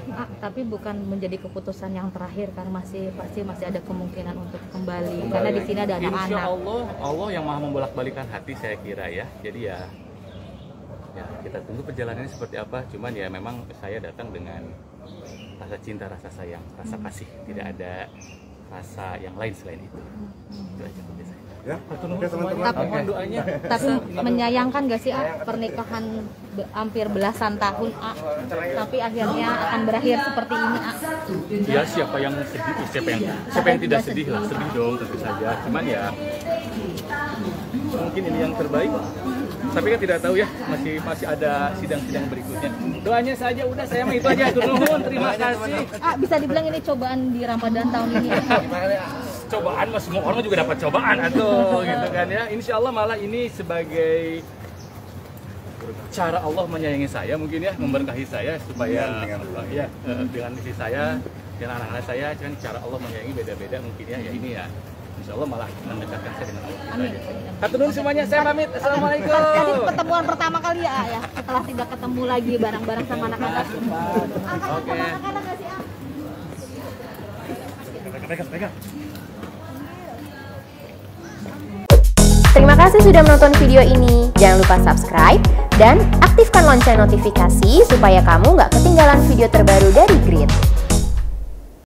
Tapi bukan menjadi keputusan yang terakhir kan, pasti masih ada kemungkinan untuk kembali. Karena di sini ada anak-anak. Insya Allah yang maha membolak-balikan hati saya kira ya. Jadi ya kita tunggu perjalanannya seperti apa. Cuman ya memang saya datang dengan rasa cinta, rasa sayang, rasa kasih. Tidak ada rasa yang lain selain itu. Itu aja bagi saya. Ya, oke teman-teman. Doanya. Tapi menyayangkan gak sih pernikahan hampir belasan tahun tapi akhirnya akan berakhir seperti ini Ya siapa yang sedih, siapa yang tidak sedih lah, sedih dong tentu saja. Cuman ya mungkin ini yang terbaik. Tapi kan tidak tahu ya, masih ada sidang-sidang berikutnya. Doanya saja udah, saya mah itu aja. Nuhun, terima kasih. Bisa dibilang ini cobaan di Ramadan tahun ini. Cobaan mas, semua orang juga dapat cobaan atau gitu kan ya. Insya Allah malah ini sebagai cara Allah menyayangi saya mungkin ya, memberkahi saya supaya dengan istri saya, dengan anak-anak saya, kan cara Allah menyayangi beda-beda mungkin ya. Ya ini ya, Insya Allah malah mendekatkan saya dengan Allah. Amin. Hatur semuanya, saya pamit. Assalamualaikum. Tadi pertemuan pertama kali ya, setelah tidak ketemu lagi bareng-bareng sama anak-anak. Oke. Pegang. Terima kasih sudah menonton video ini. Jangan lupa subscribe dan aktifkan lonceng notifikasi supaya kamu nggak ketinggalan video terbaru dari Grid.